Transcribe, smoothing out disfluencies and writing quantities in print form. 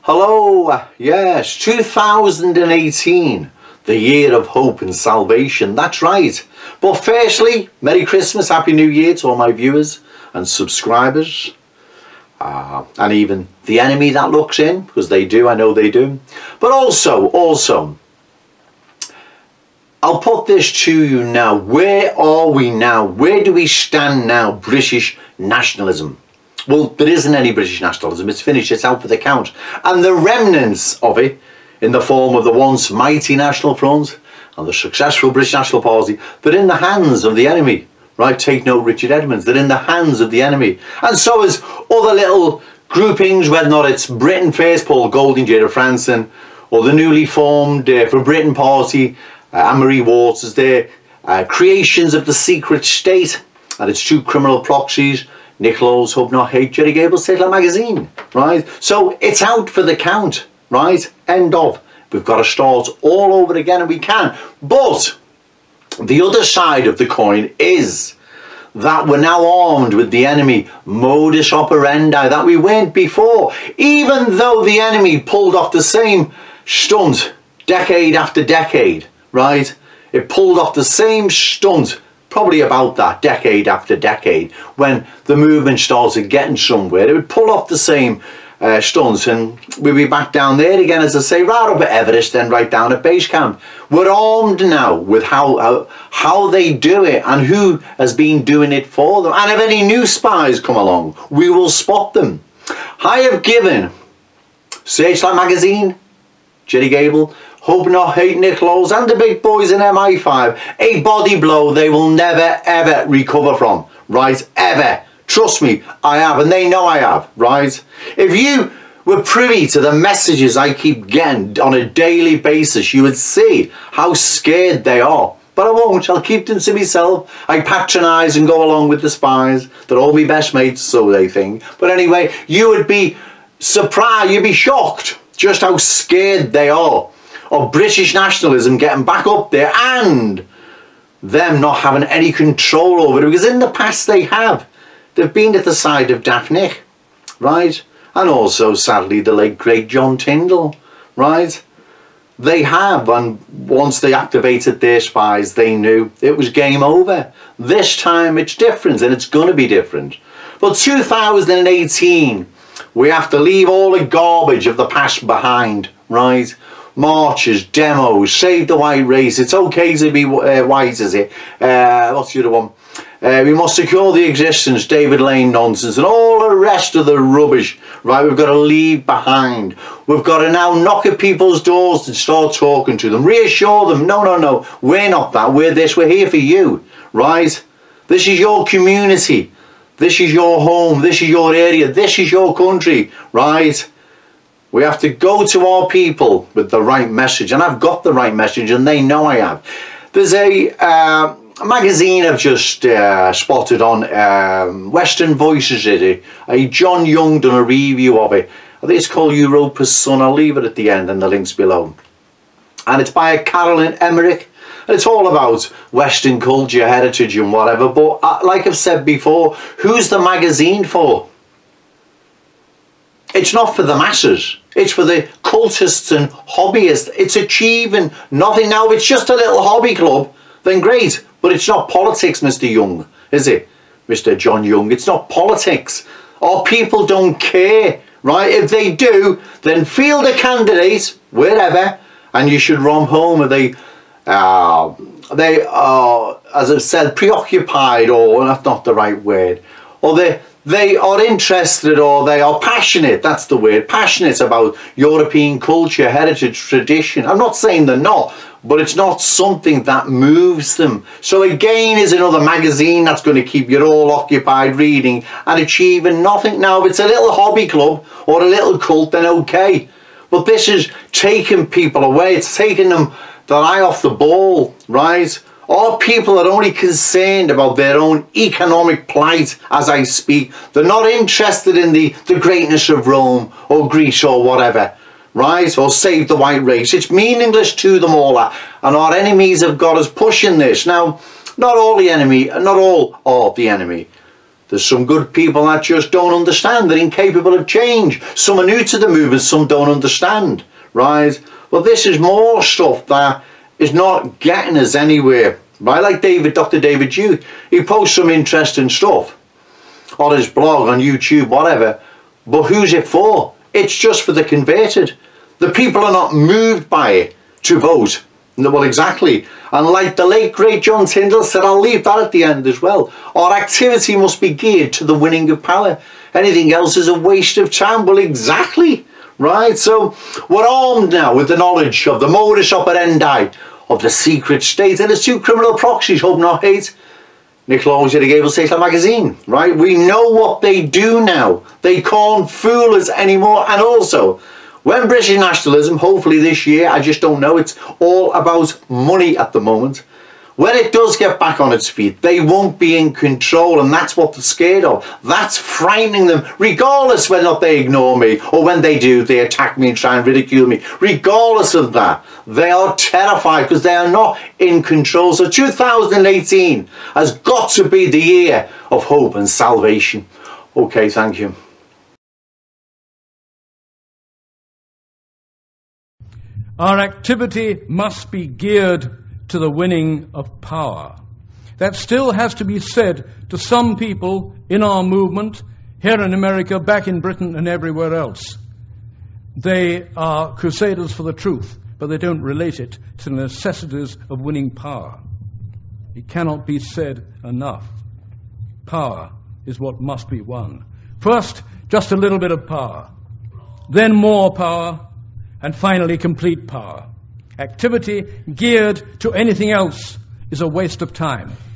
Hello, yes, 2018, the year of hope and salvation, that's right. But firstly, Merry Christmas, Happy New Year to all my viewers and subscribers. And even the enemy that looks in, because they do, I know they do. But also, I'll put this to you now. Where are we now? Where do we stand now, British nationalism? Well, there isn't any British nationalism. It's finished. It's out for the count. And the remnants of it, in the form of the once mighty National Front and the successful British National Party, they're in the hands of the enemy. Right? Take note, Richard Edmonds. They're in the hands of the enemy. And so is other little groupings, whether or not it's Britain First, Paul Golding, Jada Franson, or the newly formed For Britain Party, Anne-Marie Waters there, creations of the secret state and its two criminal proxies, Nick Lowell's Hope Not Hate, Jerry Gable's Satellite Magazine, right? So it's out for the count, right? End of. We've got to start all over again, and we can. But the other side of the coin is that we're now armed with the enemy modus operandi that we weren't before. Even though the enemy pulled off the same stunt decade after decade, right? It pulled off the same stunt probably about that decade after decade when the movement started getting somewhere. It would pull off the same stunts, and we'll be back down there again, as I say, right up at Everest, then right down at base camp. We're armed now with how they do it and who has been doing it for them. And if any new spies come along, we will spot them. I have given Searchlight Magazine, Jerry Gable, Hope Not Hate, Nick Lowell's, and the big boys in MI5 a body blow they will never ever recover from, right? Ever. Trust me, I have, and they know I have, right? If you were privy to the messages I keep getting on a daily basis, you would see how scared they are. But I won't. I'll keep them to myself. I patronise and go along with the spies. They're all my best mates, so they think. But anyway, you would be surprised, you'd be shocked just how scared they are of British nationalism getting back up there and them not having any control over it, because in the past they have. They've been at the side of Daft Nick, right? And also, sadly, the late great John Tyndall, right? They have, and once they activated their spies, they knew it was game over. This time it's different, and it's going to be different. But 2018, we have to leave all the garbage of the past behind, right? Marches, demos, save the white race. It's okay to be white, is it? What's the other one? We must secure the existence, David Lane nonsense, and all the rest of the rubbish, right? We've got to leave behind. We've got to now knock at people's doors and start talking to them. Reassure them, no, we're not that, we're this, we're here for you, right? This is your community. This is your home. This is your area. This is your country, right? We have to go to our people with the right message, and I've got the right message, and they know I have. There's a magazine I've just spotted on Western Voices, a John Young done a review of it. I think it's called Europa's Son. I'll leave it at the end and the links below. And it's by a Carolyn Emmerich. And it's all about Western culture, heritage and whatever. But like I've said before, who's the magazine for? It's not for the masses. It's for the cultists and hobbyists. It's achieving nothing. Now, if it's just a little hobby club, then great. But it's not politics, Mr. Young, is it? Mr. John Young. It's not politics. Our people don't care, right? If they do, then field a candidate, wherever, and you should run home. If they are, as I've said, preoccupied, or that's not the right word, or they are interested, or they are passionate, that's the word, passionate about European culture, heritage, tradition. I'm not saying they're not, but it's not something that moves them. So again, is another magazine that's going to keep you all occupied reading and achieving nothing. Now, if it's a little hobby club or a little cult, then okay. But this is taking people away. It's taking them their eye off the ball, right? Our people are only concerned about their own economic plight as I speak. They're not interested in the greatness of Rome or Greece or whatever, right? Or save the white race. It's meaningless to them all. And our enemies have got us pushing this. Now, not all the enemy, not all of the enemy. There's some good people that just don't understand. They're incapable of change. Some are new to the movement, some don't understand, right? Well, this is more stuff that is not getting us anywhere, right? Like Dr. David Duke, he posts some interesting stuff on his blog, on YouTube, whatever, but who's it for? It's just for the converted. The people are not moved by it to vote. Well, exactly. And like the late great John Tyndall said, I'll leave that at the end as well. Our activity must be geared to the winning of power. Anything else is a waste of time. Well, exactly. Right? So we're armed now with the knowledge of the modus operandi of the secret state and its two criminal proxies, hope not hate. Nick Lawes, editor of Gable State magazine. Right? We know what they do now. They can't fool us anymore. And also, when British nationalism, hopefully this year, I just don't know, it's all about money at the moment. When it does get back on its feet, they won't be in control, and that's what they're scared of. That's frightening them, regardless whether or not they ignore me, or when they do, they attack me and try and ridicule me. Regardless of that, they are terrified because they are not in control. So 2018 has got to be the year of hope and salvation. Okay, thank you. Our activity must be geared to the winning of power. That still has to be said to some people in our movement, here in America, back in Britain and everywhere else. They are crusaders for the truth, but they don't relate it to the necessities of winning power. It cannot be said enough. Power is what must be won. First, just a little bit of power. Then more power. And finally, complete power. Activity geared to anything else is a waste of time.